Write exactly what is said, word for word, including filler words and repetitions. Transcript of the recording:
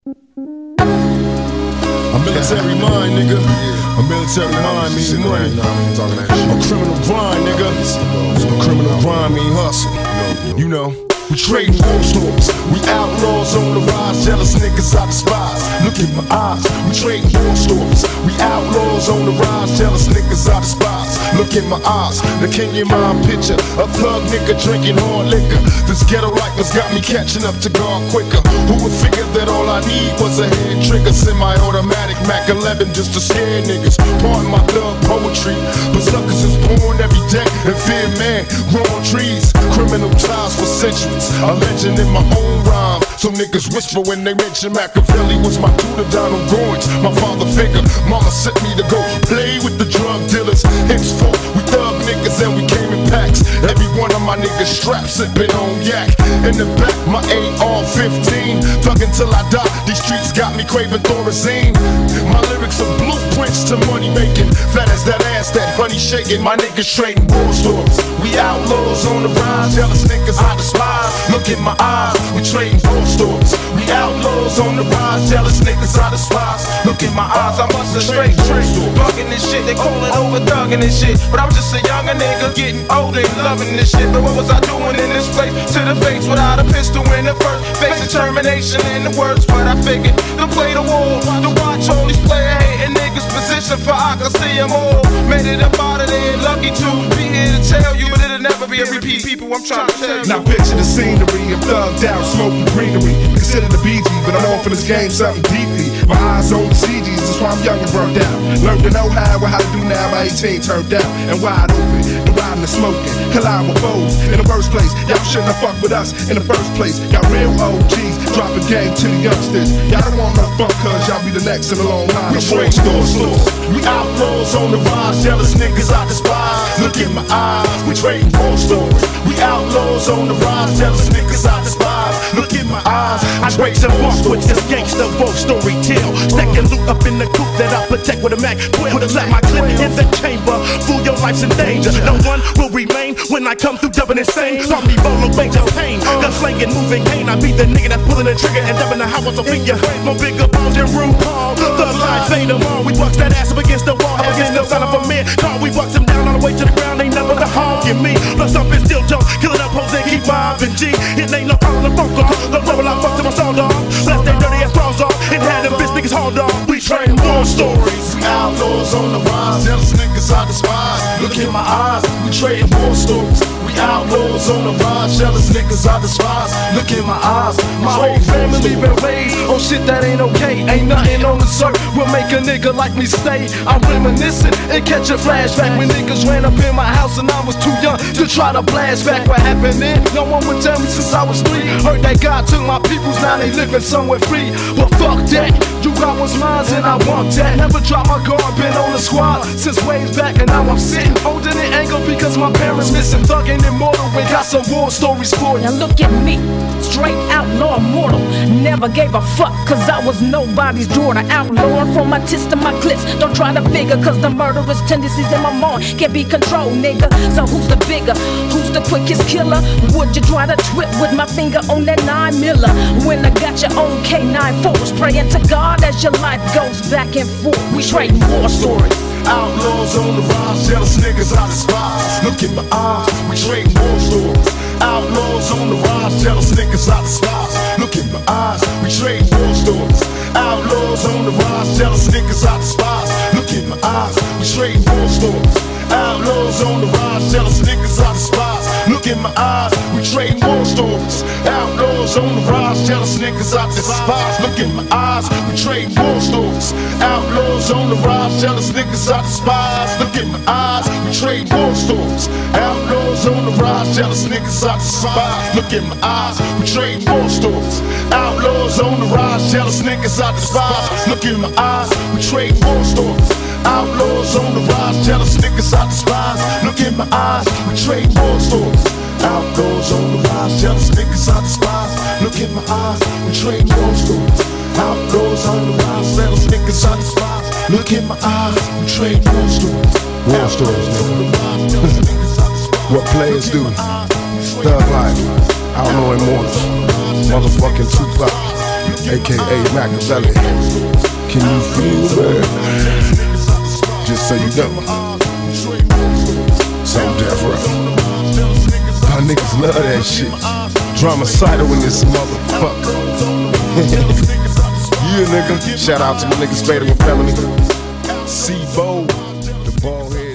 A military mind, nigga. A military mind means money. A criminal grind, nigga. A criminal grind mean hustle. You know. We trading war stories. We outlaws on the rise. Jealous niggas I despise. Look in my eyes. We trading war stories. We outlaws on the rise. Jealous niggas I despise. Look in my eyes. The Kenyan mind picture. A thug nigga drinking hard liquor. This ghetto likeness got me catching up to God quicker. Who would figure that all I need was a head trigger? Semi-automatic Mac eleven just to scare niggas. Pardon my thug poetry, but suckers is born every day and fear man growing trees. Criminal ties for centuries. A legend in my own rhyme. So niggas whisper when they mention Machiavelli was my tutor, Donald Goins, my father figure. Mama sent me to go play with the drug dealers. Henceforth, we thug niggas and we came in packs. Every one of my niggas strapped, sipping on yak. In the back, my A R fifteen. Thuggin' till I die, these streets got me craving Thorazine. My lyrics are blueprints to money making. Flat as that ass, that honey shaking. My niggas trading war stories. We outlaws on the rise, jealous niggas I despise. Look in my eyes, we trading war stories. We outlaws on the rise, jealous niggas I despise. Look in my eyes, I'm bustin' straight tricks. Bugging this shit, they callin' over thuggin' this shit. But I was just a younger nigga getting older and loving this shit. But what was I doing in this place? To the face without a pistol in the first. Face determination in the words, but I figured to play the war, to watch all these player hating niggas position for I can see them all. Made it up out of there, lucky to be here to tell you, but it'll never be a repeat. People, I'm trying to tell you. Now picture the scenery, I'm thugged out, smoking greenery. Consider the B G, but I'm off in this game something deeply. My eyes on the C Gs, that's why I'm young and burnt out. Learned to know how and how to do now by eighteen, turned out and wide open. The riding and smoking, collide with foes. In the first place, y'all shouldn't have fucked with us in the first place. Y'all real O Gs, dropping game to the youngsters. Y'all don't want no fun, cause y'all be the next in the long line. We trade stores, we outlaws on the rise, jealous niggas I despise. Look in my eyes, we trading war stories. We outlaws on the rise, jealous niggas I despise. Look in my eyes, I break some off with this gangsta war story tale. Stacking loot up in the coop that I protect with a Mac twelve. Let my clip in the chamber, fool your life's in danger. No one will remain when I come through dubbing insane. Call me Bolo Banks of Pain, gun slanging, moving pain. I be the nigga that's pulling the trigger and dubbing the house of finger. More bigger balls than RuPaul. The line fade them all. We bust that ass up against the wall, up against the son of a man. Call we bust him down all the way to the ground. Ain't never the hog in me. Plus up and still dope, killing up hoes and keep mobbing G. It ain't no problem, the funk off. The rebel I fucked to my soul dog. Left they dirty ass balls off and had them bitch niggas hauled off. We train war stories. We outlaws on the rise, jealous niggas I despise. Look in my eyes, we trading war stories. We outlaws on the rise, jealous niggas I despise. Look in my eyes, my whole family been raised on shit that ain't okay. Ain't nothing on the earth will make a nigga like me stay. I'm reminiscing and catch a flashback when niggas ran up in my house and I was too young to try to blast back what happened then. No one would tell me since I was three. Heard that God took my peoples, now they living somewhere free. But fuck that, you got what's mine and I want that. Never drop my guard, been on the squad since ways back and now I'm sitting holding it angle because my parents missing. Thugging immortal, we got some war stories for you. Now look at me, straight outlaw immortal. Never gave a fuck cause I was nobody's daughter. Outlawed from my tits to my clips. Don't try to figure cause the murderous tendencies in my mind can't be controlled, nigga. So who's the bigger? Who's the quickest killer? Would you try to trip with my finger on that nine miller? When I got your own K nine force, praying to God as your life goes back and forth. We trading war stories. Outlaws on the rise, jealous niggas I despise. Look in my eyes, we trading war stories. Outlaws on the rise, jealous niggas I despise. Look in my eyes, we trading war stories. Outlaws on the rise, jealous niggas I despise. Look in my eyes, we trading war stories. Outlaws on the rise, jealous niggas I despise. Look in my eyes, we trading war stories. Outlaws on the rise, jealous niggas I despise. Look in my eyes, we trading war stories. Outlaws on the rise, jealous niggas I despise. Look in my eyes, we trading war stories. Outlaws on the rise, jealous niggas I despise. Look in my eyes, we trading war stories. Outlaws on the rise, jealous niggas I despise. Look in my eyes, we trading war stories. Outlaws on the rise, jealous niggas I despise. Look in my eyes, we trade war stories. Outlaws on the rise, jealous niggas I despise. Look in my eyes, we trade war stories. Outlaws on the rise, jealous niggas I despise. Look in my eyes, we trade war stories. War stories, nigga. What players do. Thug life, outlaw immortal. Motherfucking Tupac. A K A Machiavelli. Can you feel it? Just so you know. So death row. Our niggas love that shit. Dramacidal in this motherfucker. Yeah, nigga. Shout out to my niggas Fatal and Felony. C-Bo, the ball head.